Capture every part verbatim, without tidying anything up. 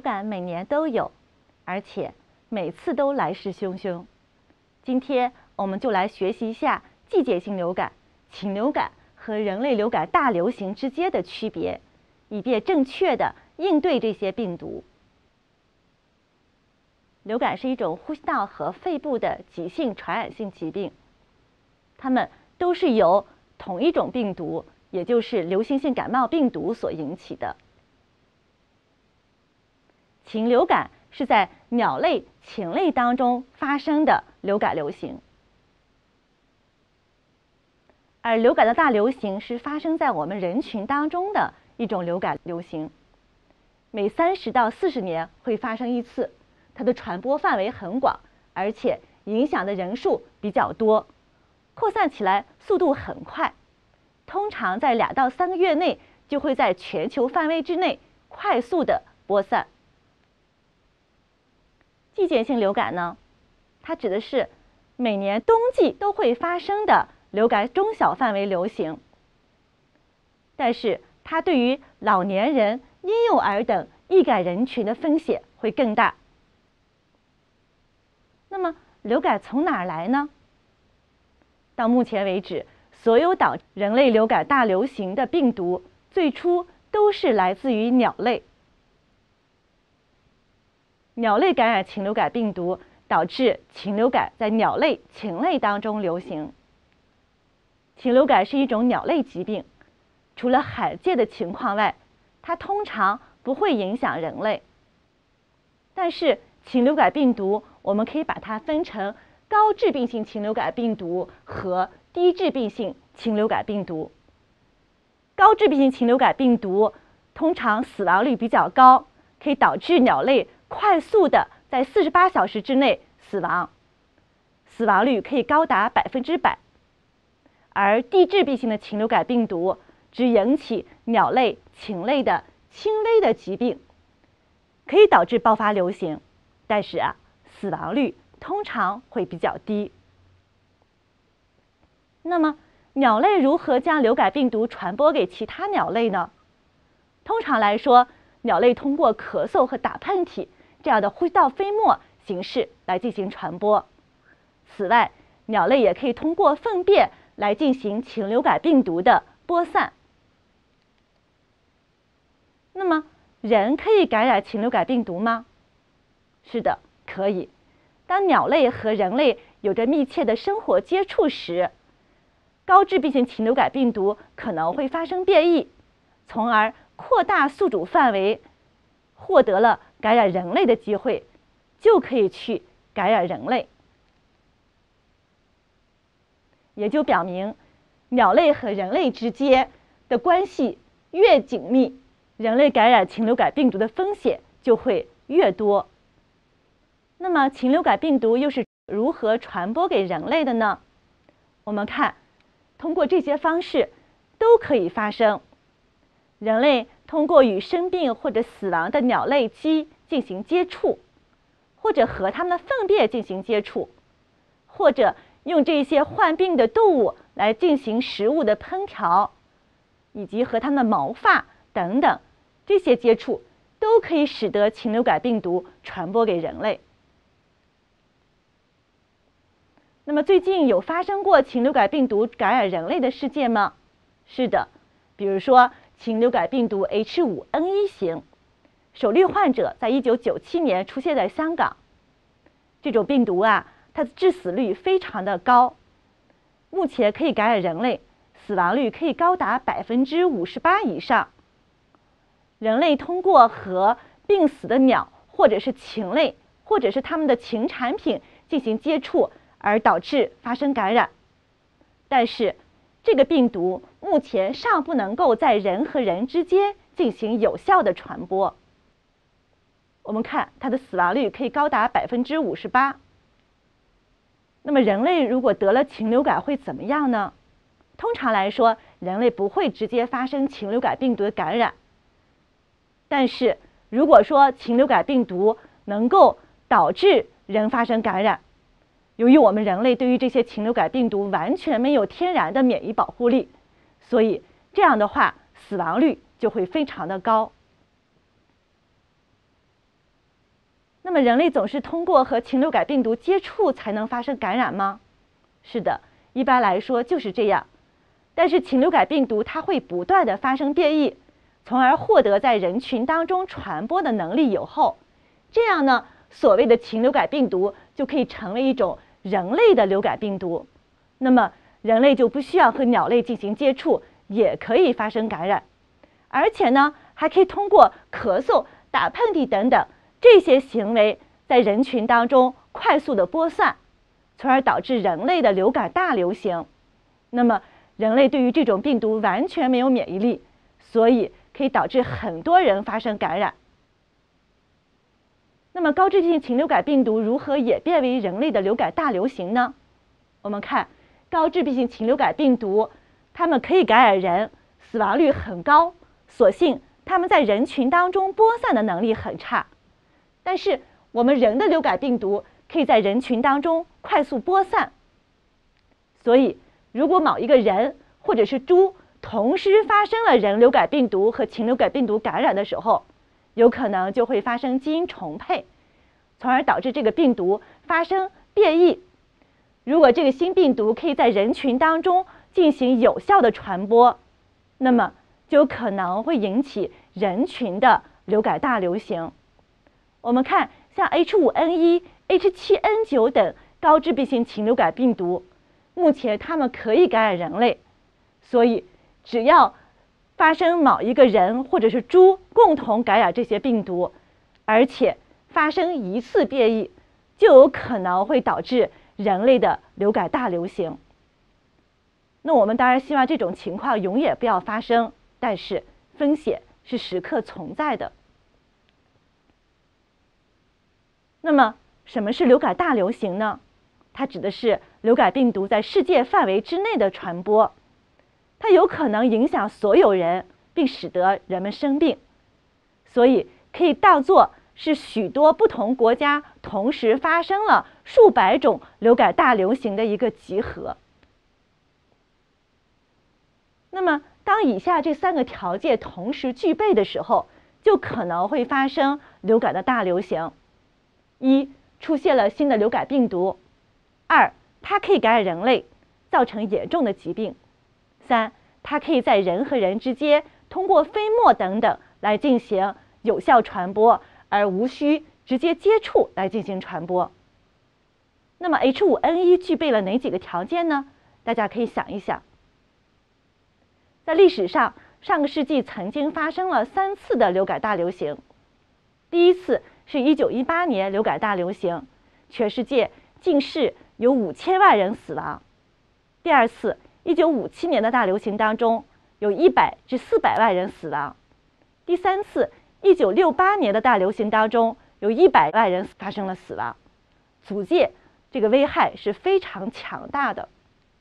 感每年都有，而且每次都来势汹汹。今天我们就来学习一下季节性流感、禽流感和人类流感大流行之间的区别，以便正确的应对这些病毒。流感是一种呼吸道和肺部的急性传染性疾病，它们都是由同一种病毒，也就是流行性感冒病毒所引起的。禽流感是在鸟类、禽类当中发生的流感流行，而流感的大流行是发生在我们人群当中的一种流感流行，每三十到四十年会发生一次，它的传播范围很广，而且影响的人数比较多，扩散起来速度很快，通常在两到三个月内就会在全球范围之内快速的播散。季节性流感呢，它指的是每年冬季都会发生的流感中小范围流行，但是它对于老年人、婴幼儿等易感人群的风险会更大。那么流感从哪儿来呢？到目前为止，所有导致人类流感大流行的病毒最初都是来自于鸟类。鸟类感染禽流感病毒，导致禽流感在鸟类、禽类当中流行。禽流感是一种鸟类疾病，除了罕见的情况外，它通常不会影响人类。但是禽流感病毒，我们可以把它分成高致病性禽流感病毒和低致病性禽流感病毒。高致病性禽流感病毒通常死亡率比较高，可以导致鸟类快速的在四十八小时之内死亡，死亡率可以高达百分之百。而低致病性的禽流感病毒只引起鸟类、禽类的轻微的疾病，可以导致爆发流行，但是啊，死亡率通常会比较低。那么，鸟类如何将流感病毒传播给其他鸟类呢？通常来说，鸟类通过咳嗽和打喷嚏这样的呼吸道飞沫形式来进行传播。此外，鸟类也可以通过粪便来进行禽流感病毒的播散。那么，人可以感染禽流感病毒吗？是的，可以。当鸟类和人类有着密切的生活接触时，高致病性禽流感病毒可能会发生变异，从而扩大宿主范围，获得了感染人类的机会，就可以去感染人类。也就表明，鸟类和人类之间的关系越紧密，人类感染禽流感病毒的风险就会越多。那么，禽流感病毒又是如何传播给人类的呢？我们看，通过这些方式都可以发生。人类通过与生病或者死亡的鸟类鸡进行接触，或者和它们的粪便进行接触，或者用这些患病的动物来进行食物的烹调，以及和它们的毛发等等，这些接触都可以使得禽流感病毒传播给人类。那么最近有发生过禽流感病毒感染人类的事件吗？是的，比如说禽流感病毒 H 五 N 一 型，首例患者在一九九七年出现在香港。这种病毒啊，它的致死率非常的高，目前可以感染人类，死亡率可以高达百分之五十八以上。人类通过和病死的鸟或者是禽类，或者是它们的禽产品进行接触，而导致发生感染。但是这个病毒目前尚不能够在人和人之间进行有效的传播。我们看它的死亡率可以高达百分之五十八。那么人类如果得了禽流感会怎么样呢？通常来说，人类不会直接发生禽流感病毒的感染。但是如果说禽流感病毒能够导致人发生感染，由于我们人类对于这些禽流感病毒完全没有天然的免疫保护力，所以这样的话，死亡率就会非常的高。 那么人类总是通过和禽流感病毒接触才能发生感染吗？是的，一般来说就是这样。但是禽流感病毒它会不断的发生变异，从而获得在人群当中传播的能力有后，这样呢，所谓的禽流感病毒就可以成为一种人类的流感病毒。那么人类就不需要和鸟类进行接触，也可以发生感染，而且呢，还可以通过咳嗽、打喷嚏等等这些行为，在人群当中快速的播散，从而导致人类的流感大流行。那么人类对于这种病毒完全没有免疫力，所以可以导致很多人发生感染。那么高致性禽流感病毒如何演变为人类的流感大流行呢？我们看高致病性禽流感病毒，它们可以感染人，死亡率很高，所幸它们在人群当中播散的能力很差。但是我们人的流感病毒可以在人群当中快速播散，所以如果某一个人或者是猪同时发生了人流感病毒和禽流感病毒感染的时候，有可能就会发生基因重配，从而导致这个病毒发生变异。如果这个新病毒可以在人群当中进行有效的传播，那么就有可能会引起人群的流感大流行。我们看像 H 五 N 一、H 七 N 九 等高致病性禽流感病毒，目前它们可以感染人类，所以只要发生某一个人或者是猪共同感染这些病毒，而且发生一次变异，就有可能会导致人类的流感大流行。那我们当然希望这种情况永远不要发生，但是风险是时刻存在的。那么什么是流感大流行呢？它指的是流感病毒在世界范围之内的传播，它有可能影响所有人，并使得人们生病，所以可以当作是许多不同国家同时发生了数百种流感大流行的一个集合。那么当以下这三个条件同时具备的时候，就可能会发生流感的大流行。一、出现了新的流感病毒；二、它可以感染人类，造成严重的疾病；三、它可以在人和人之间通过飞沫等等来进行有效传播，而无需直接接触来进行传播。那么 H 五 N 一 具备了哪几个条件呢？大家可以想一想。在历史上，上个世纪曾经发生了三次的流感大流行。第一次是一九一八年流感大流行，全世界近视有五千万人死亡。第二次，一九五七年的大流行当中，有一百至四百万人死亡。第三次，一九六八年的大流行当中，有一百万人发生了死亡，足见这个危害是非常强大的。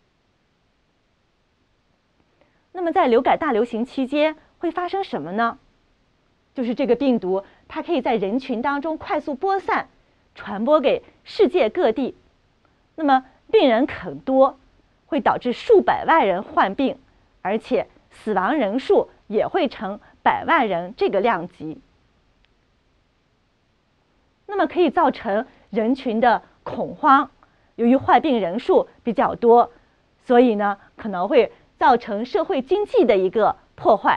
那么在流感大流行期间会发生什么呢？就是这个病毒它可以在人群当中快速播散，传播给世界各地。那么病人很多，会导致数百万人患病，而且死亡人数也会成百万人这个量级。那么可以造成人群的恐慌，由于患病人数比较多，所以呢可能会造成社会经济的一个破坏。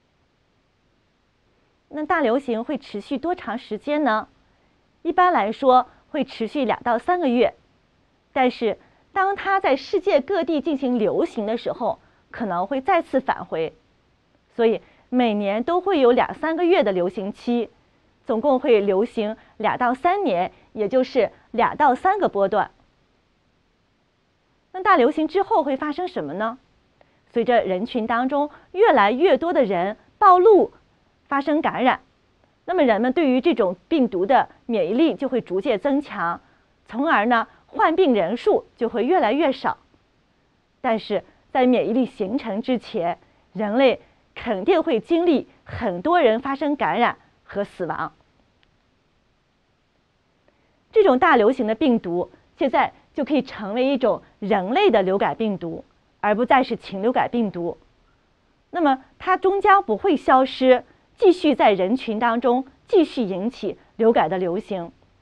那大流行会持续多长时间呢？一般来说会持续两到三个月，但是当它在世界各地进行流行的时候，可能会再次返回，所以每年都会有两三个月的流行期，总共会流行两到三年，也就是两到三个波段。那大流行之后会发生什么呢？随着人群当中越来越多的人暴露发生感染，那么人们对于这种病毒的免疫力就会逐渐增强，从而呢患病人数就会越来越少。但是在免疫力形成之前，人类肯定会经历很多人发生感染和死亡。这种大流行的病毒现在就可以成为一种人类的流感病毒，而不再是禽流感病毒。那么它终将不会消失，继续在人群当中继续引起流感的流行。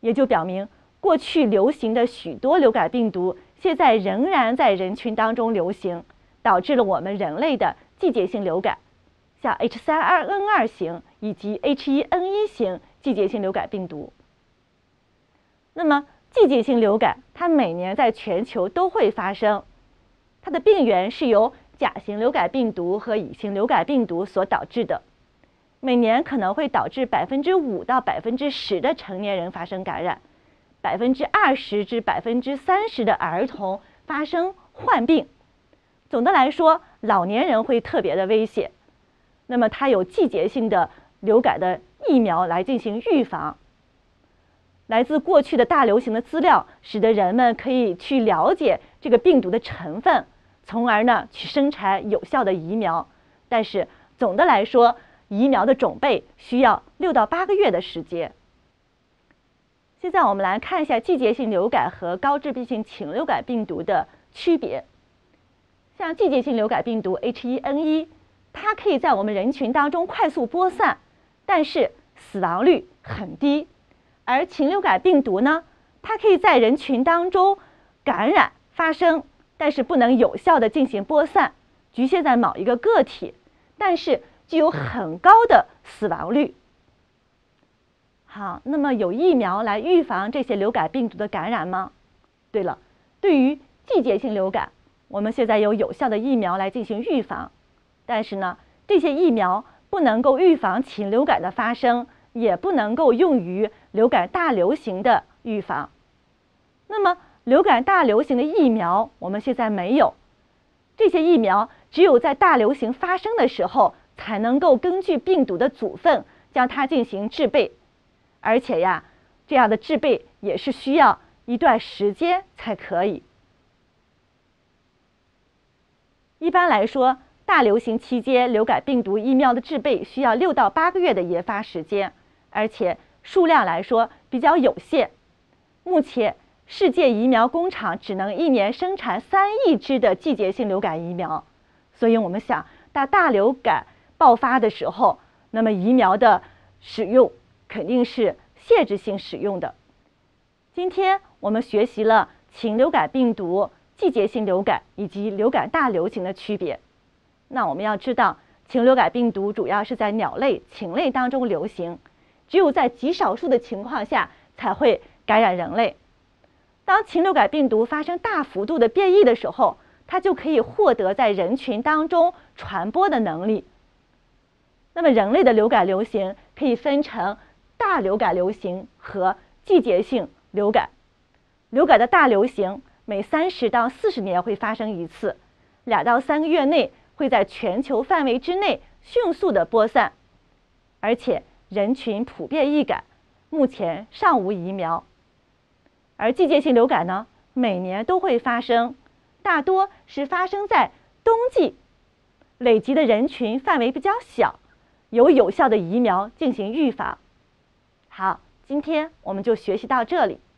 也就表明过去流行的许多流感病毒现在仍然在人群当中流行，导致了我们人类的季节性流感，像 H 三 N 二 型以及 H 一 N 一 型季节性流感病毒。那么季节性流感它每年在全球都会发生，它的病原是由甲型流感病毒和乙型流感病毒所导致的，每年可能会导致百分之五到百分之十的成年人发生感染，百分之二十至百分之三十的儿童发生患病。总的来说，老年人会特别的危险。那么它有季节性的流感的疫苗来进行预防。来自过去的大流行的资料，使得人们可以去了解这个病毒的成分，从而呢去生产有效的疫苗。但是总的来说，疫苗的种备需要六到八个月的时间。现在我们来看一下季节性流感和高致病性禽流感病毒的区别。像季节性流感病毒 H 一 N 一，它可以在我们人群当中快速播散，但是死亡率很低。而禽流感病毒呢，它可以在人群当中感染发生，但是不能有效的进行播散，局限在某一个个体，但是具有很高的死亡率。好，那么有疫苗来预防这些流感病毒的感染吗？对了，对于季节性流感，我们现在有有效的疫苗来进行预防，但是呢，这些疫苗不能够预防禽流感的发生，也不能够用于流感大流行的预防。那么流感大流行的疫苗我们现在没有，这些疫苗只有在大流行发生的时候才能够根据病毒的组分将它进行制备，而且呀，这样的制备也是需要一段时间才可以。一般来说，大流行期间流感病毒疫苗的制备需要六到八个月的研发时间，而且数量来说比较有限。目前世界疫苗工厂只能一年生产三亿支的季节性流感疫苗，所以我们想到大流感爆发的时候，那么疫苗的使用肯定是限制性使用的。今天我们学习了禽流感病毒、季节性流感以及流感大流行的区别。那我们要知道，禽流感病毒主要是在鸟类、禽类当中流行，只有在极少数的情况下才会感染人类。当禽流感病毒发生大幅度的变异的时候，它就可以获得在人群当中传播的能力。那么人类的流感流行可以分成大流感流行和季节性流感。流感的大流行每三十到四十年会发生一次，两到三个月内会在全球范围之内迅速的播散，而且人群普遍易感，目前尚无疫苗。而季节性流感呢，每年都会发生，大多是发生在冬季，累积的人群范围比较小，有有效的疫苗进行预防。好，今天我们就学习到这里。